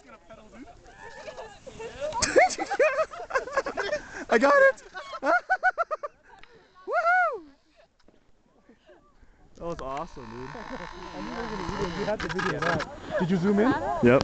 I got it! Woohoo! That was awesome, dude. You have to video that. Did you zoom in? Yep.